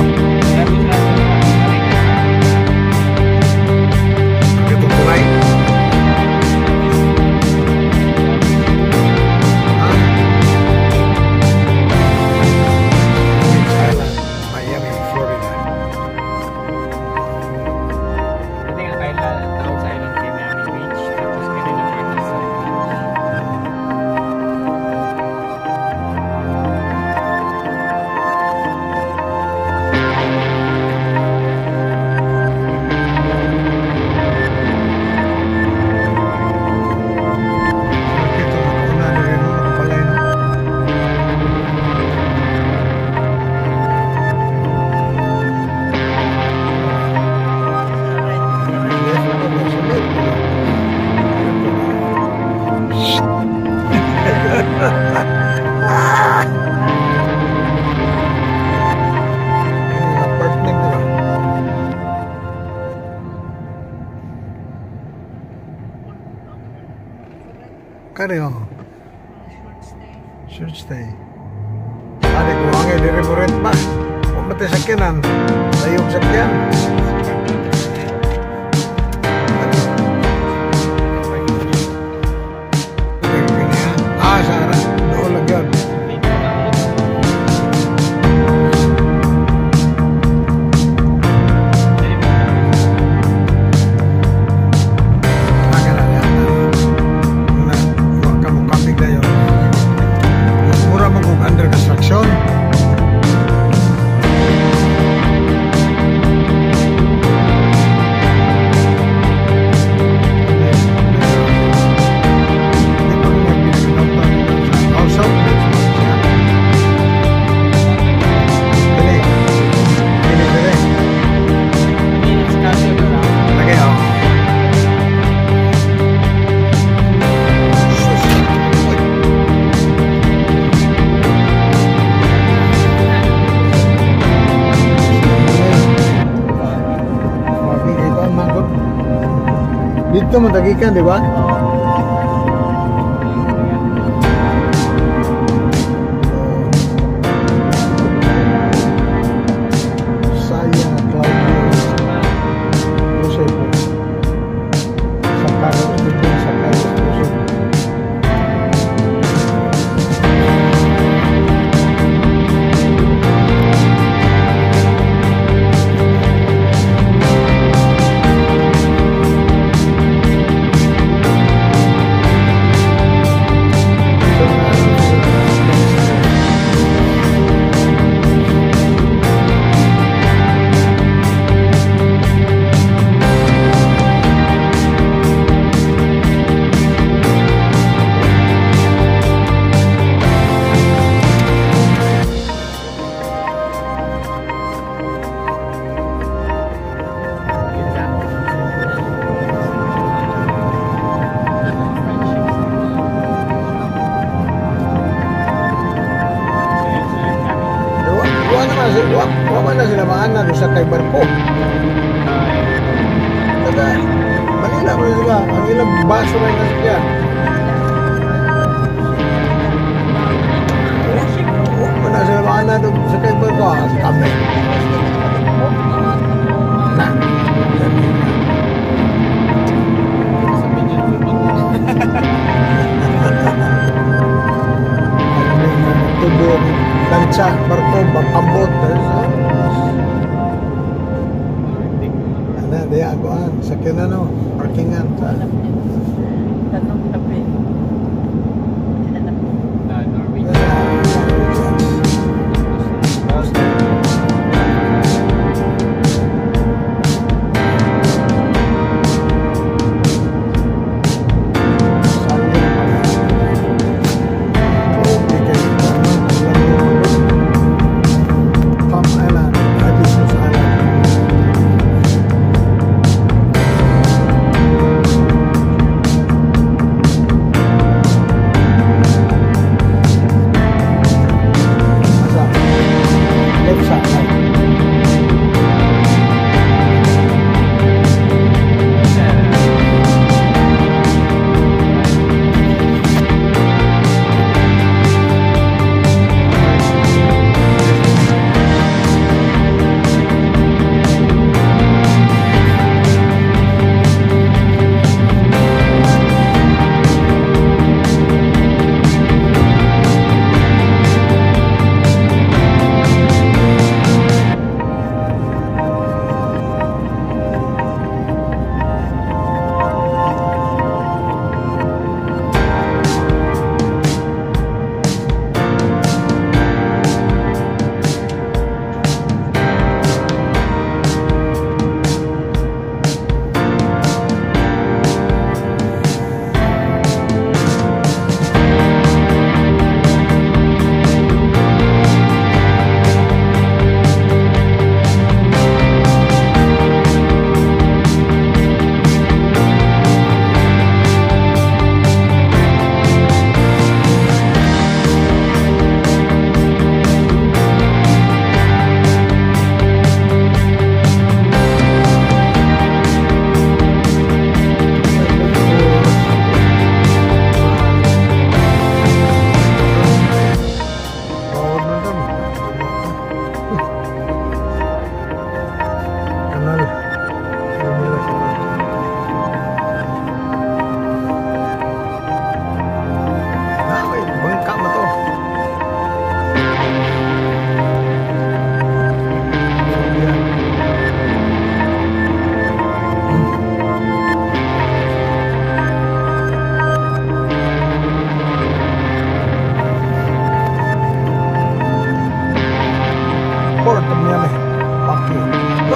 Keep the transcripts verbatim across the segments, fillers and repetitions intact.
Kaya short stay. Ade ko angay di rent ba? Kung mati sakyanan, layong sakyan. Ah, sana. Doon lang yun. Dito mo tagikan, di ba? Sayang at cloud Lusay po. Sa Carlos dito, sa Carlos Lusay. Wala na sila maana doon sa kay barko. Taga, Manila mo sila. Ang ilang baso na yung nasakyan. Wala na sila maana doon sa kay barko. Ah, si Kame. Na. Tubong, lansa, barko, bakambot. Ano, di aguan. Sakyan na no, parkingan. Tanong tabi.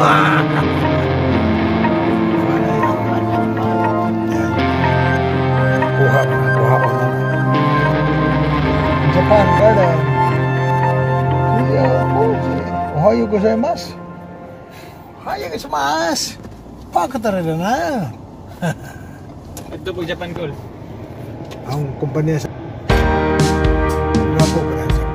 Kuha pa na, kuha pa na. Japan Garden. Iya, oh, ohayo gozaimasu. Ohayo gozaimasu. Pakatara na. Ito po Japan Gold. Ang kumpanya sa Rapo ka na Japan.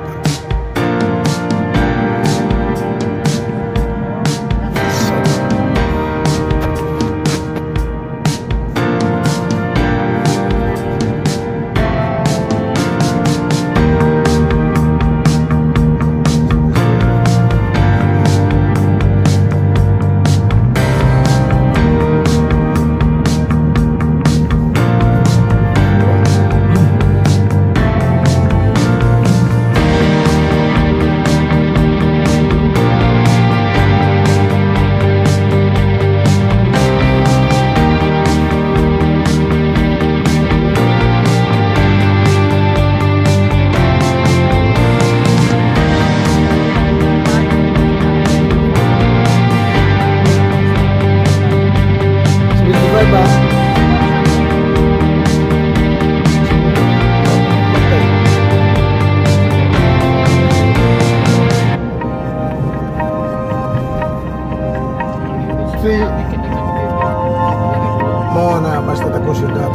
Mo na basta tako syudad.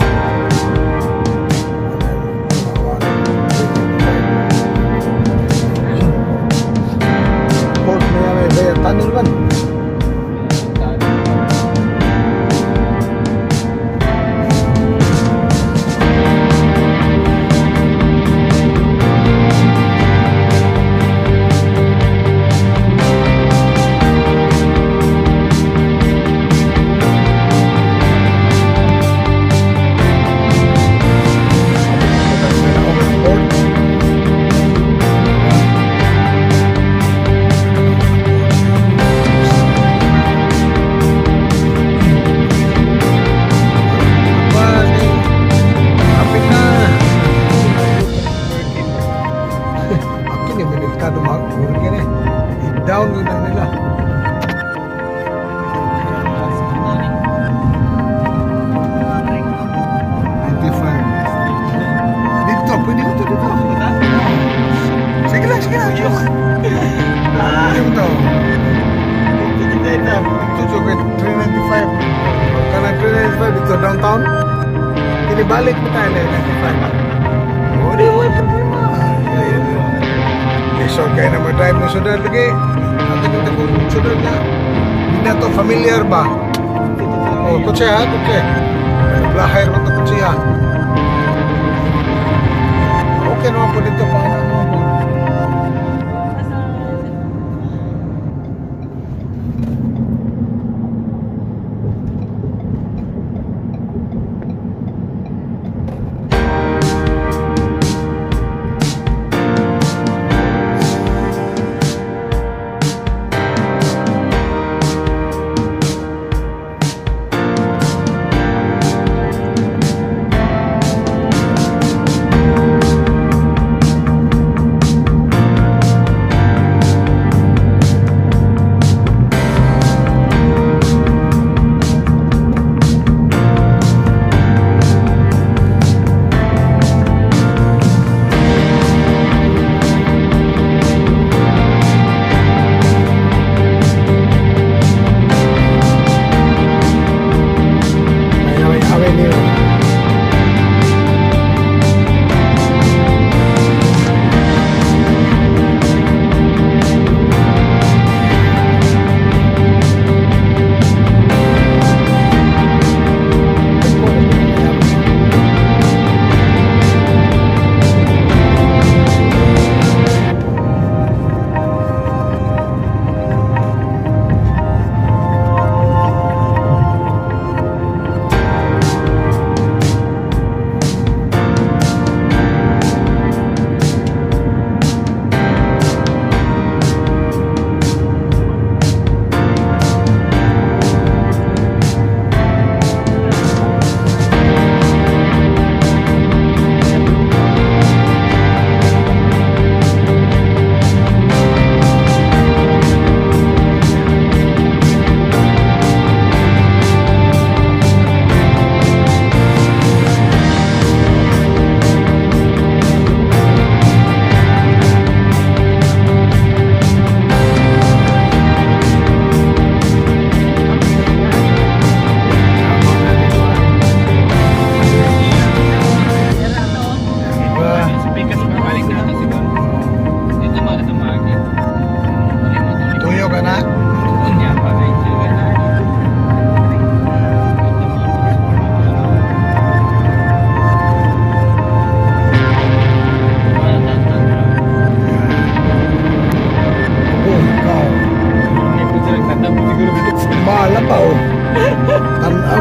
Port na may bayar tunnel man. Down yun na nila. ninety-five. Dito, pwede dito, dito. Sige lang, sige lang. Dito. Dito, juga three ninety-five. Karena three ninety-five dito downtown. Kini balik mo tayo na ninety-five. Oh, di mo problema. So kaya na mag-drive mo sudad lagi. Natin yung takong sudad na. Hindi na to familiar ba? Oh, kutsi ha, kutsi. Blahay rin ito kutsi ha. Okay naman po dito pa. Ano naman po?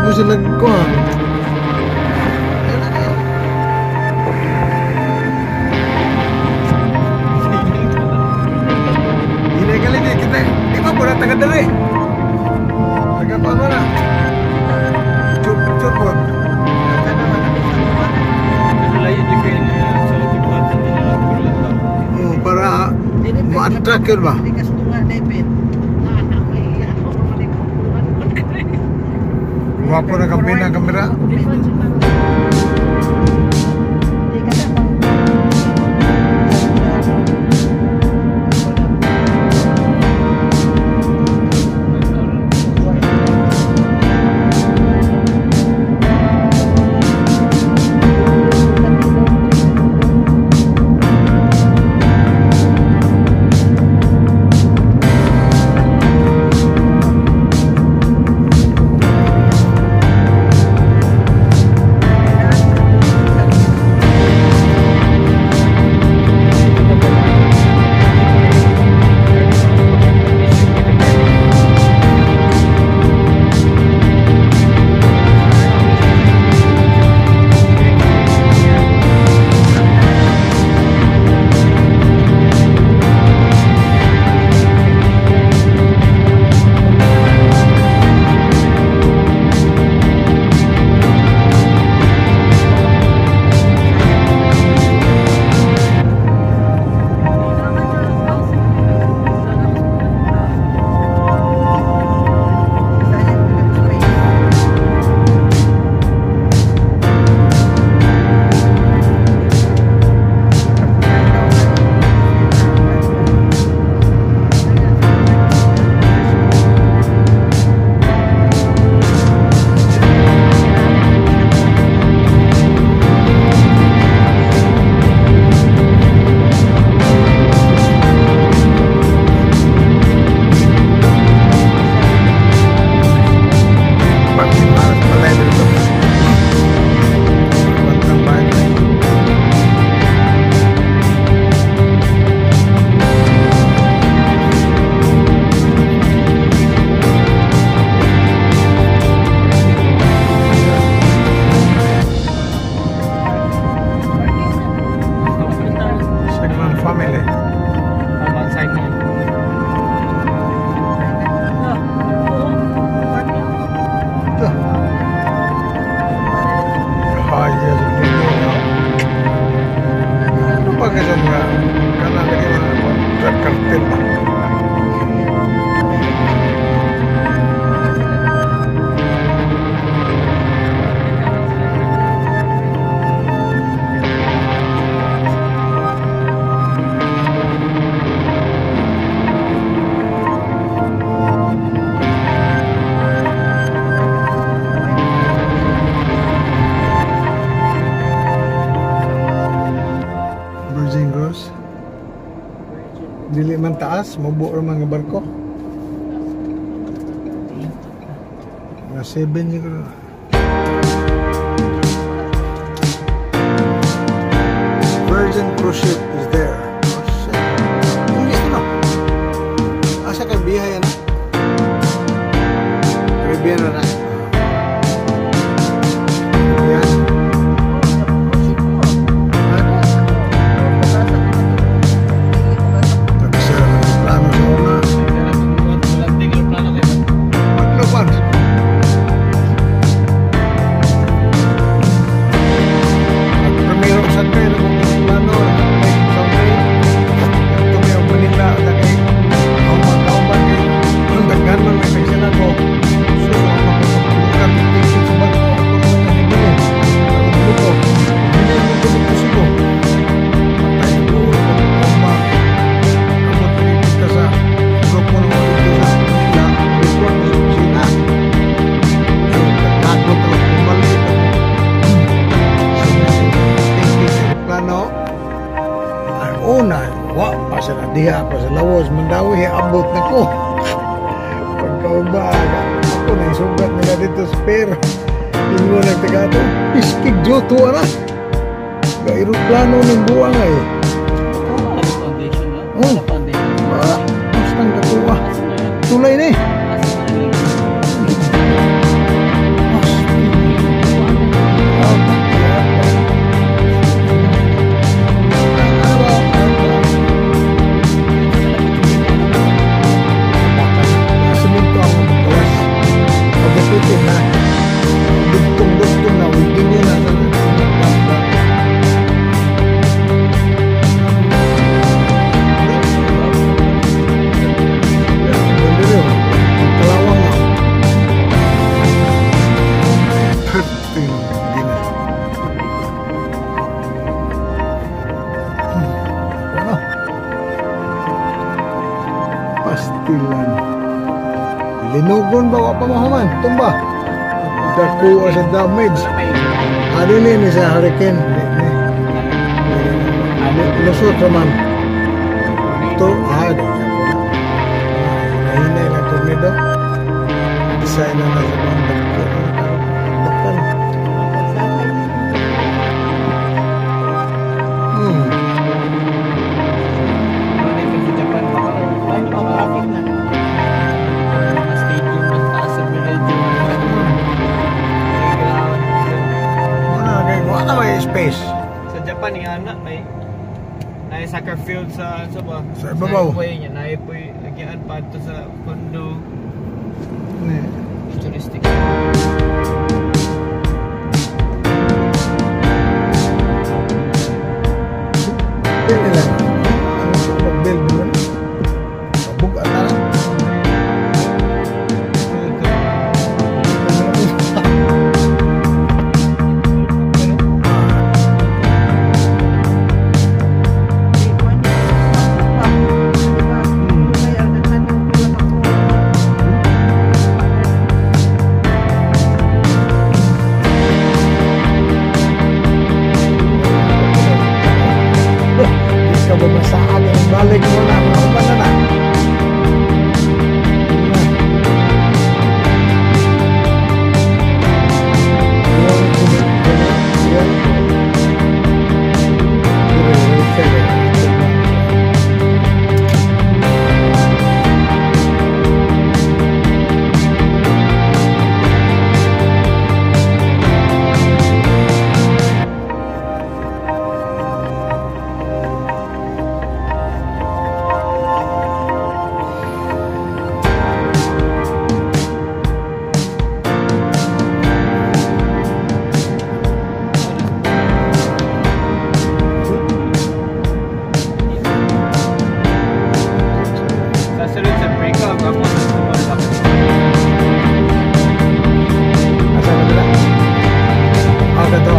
po sila ko. Ini kali ni kita di mana pun taga dere. Taga pa mana? Cup cup po. Oh, para ma-attract yun ba? Guwapo na kang pinang kamera. Dili man taas, mabuo ra mga barko. Na seven siguro. Virgin cruise ship is there. Oh shit. English na. Asa ka biyahe na? Caribbean na na. Yan. Diha pa sa lawas mandawi abot na ko pagkaubaga ako na isugat nila dito spare hindi mo nagtagato piskig joto na ga aeroplano ng buwang ay Ano foundation na? oh Ano foundation? ah mustang katuwa tulay na eh linugon ba wa pa mahuman tumba dakuha sa damage ano ni ni sa hurricane lusot naman ito ah di ka po nahinay ng tornado isa na na sa mga baktan hmm Sa Japan, ay, makarakit na. Mga stadium na taas sa medyo. wala kay wala may space Sa Japan yung anak may na soccer field sa sa ba? Sa ibabaw. highway niya na po lagyan pa to sa condo ni futuristic. Pili lang. Ano sa mag-build mo na? Mabuga na lang. Ikaw ba masaan yung balik mo na? Ano ba na na? Sa sunod sa breakup ako sa sumol sa Asa na dila? Ah, gato.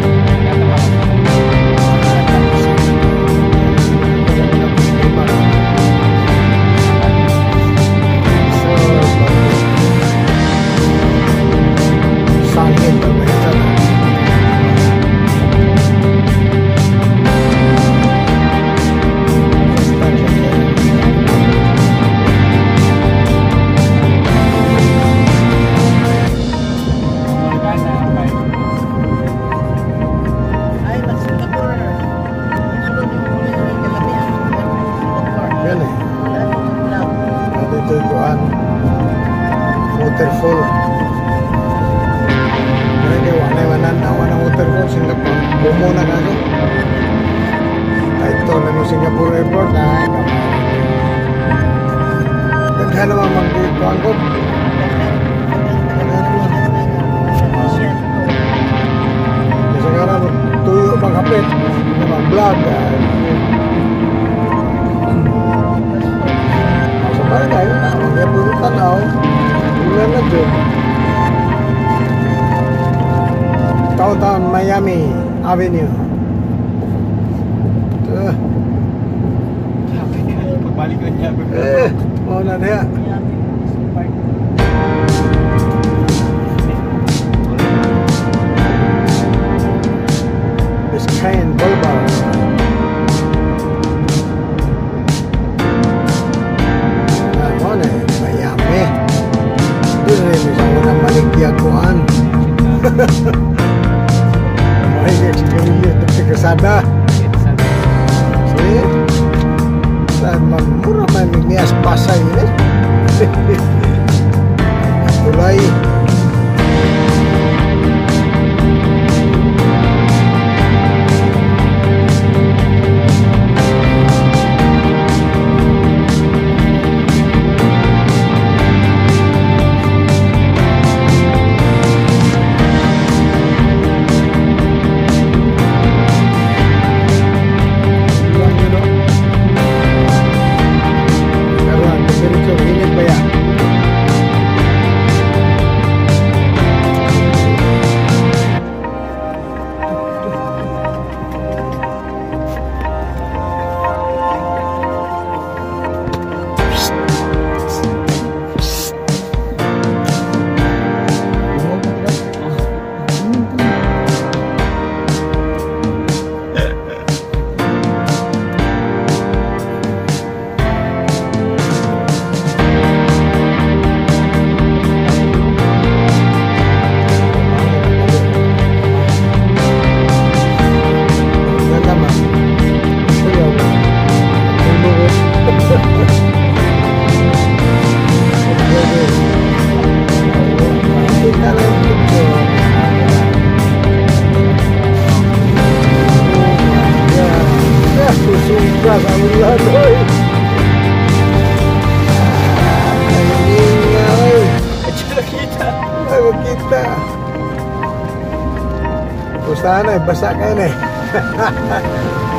Sangin pag may isa na. Ay, mag Singapore. Sunod yung muli ng kalamian. Singapore. Yan eh. Wala nang lang. Dito yung kuhan. Waterfall. Mereka wala yung mananawa ng waterfall. Singapore. Bumo na kaso. Ito na mo Singapore Airport. Ay, kamay. Daghan naman mag-kuhan ko. Kasi nga na tuyo pang kapit. Mag-vlog. Sa bagay, mga puro tanaw. Ulan na dyan. Downtown Miami Avenue. Ito. pagbalik ko niya. Eh, mau na niya. Biscayne Boulevard. Ah, mo na eh, Miami. Doon rin, isang unang maligyaguan. Mahigit si Camille, ito si Casada. See? Saan man, mura man niyas pasay eh. Tulay. Kumusta na? Basa kayo na eh.